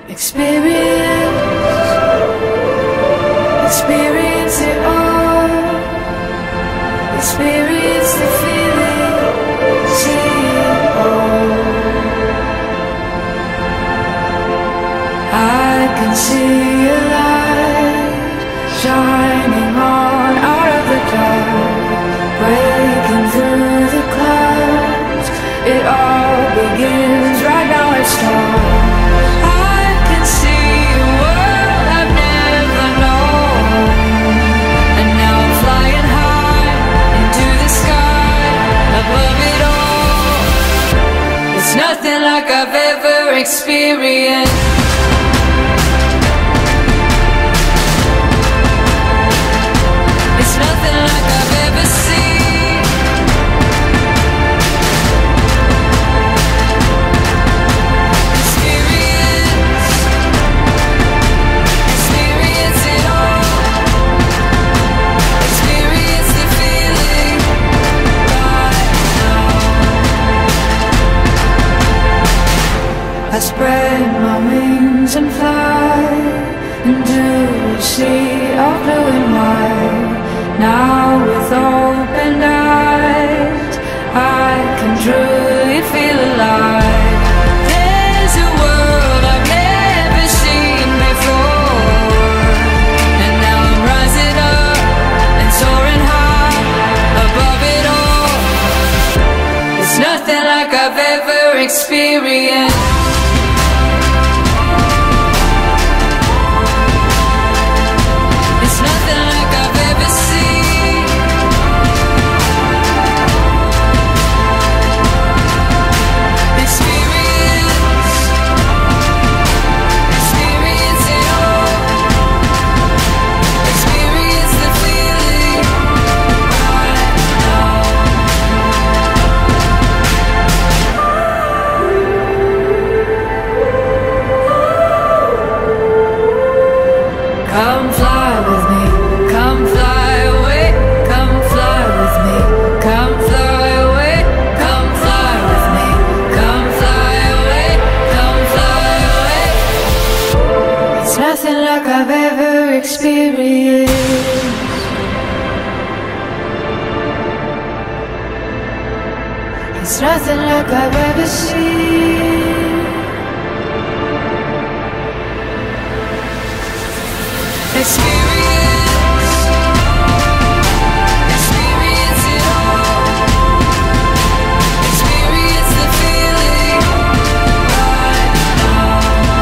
Experience it all. Experience the feeling. See it all. I can see a light shining on out of the dark, breaking through the clouds. It all begins right now. It starts. It's nothing like I've ever experienced. It's nothing like I've ever seen. Experience it all. Experience the feeling right now. I spread my wings and fly into a sea of blue and white. Now with open eyes, I can truly feel alive. There's a world I've never seen before, and now I'm rising up and soaring high above it all. It's nothing like I've ever experienced. Come fly with me, come fly away, come fly with me, come fly away, come fly with me, come fly away, come fly away. It's nothing like I've ever experienced. It's nothing like I've ever seen. Experience it all. Experience the feeling right now.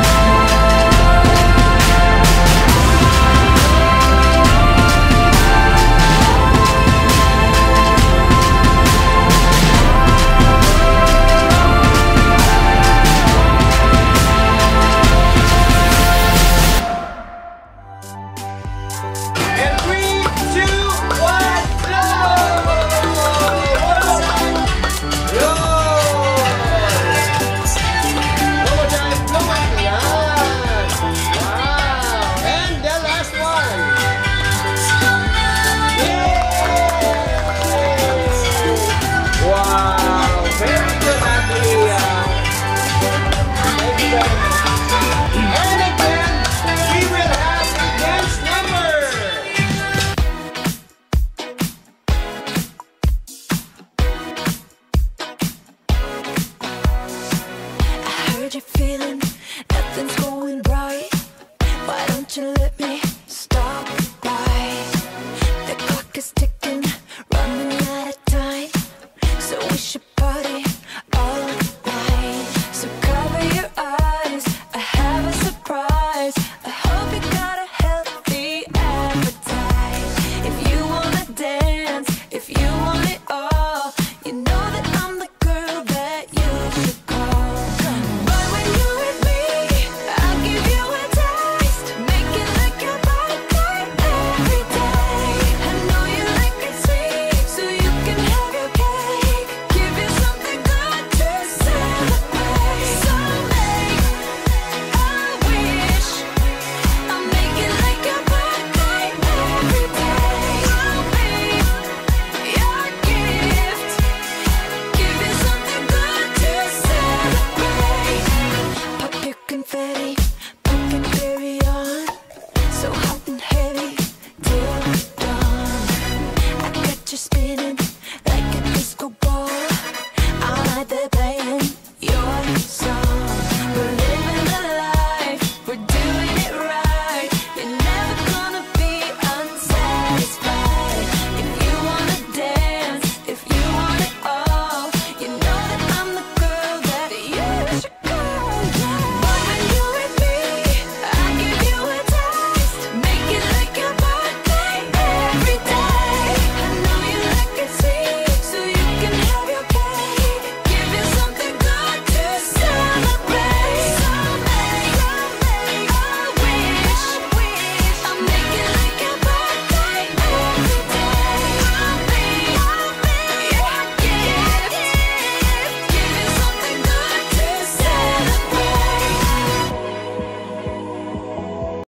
You're feeling nothing's going right. Why don't you let me stop by? The clock is ticking, running out of time, so we should party all night. So cover your eyes, I have a surprise. I hope you got a healthy appetite. If you wanna dance, if you want it all, you know that I'm the girl that you should call. Confetti.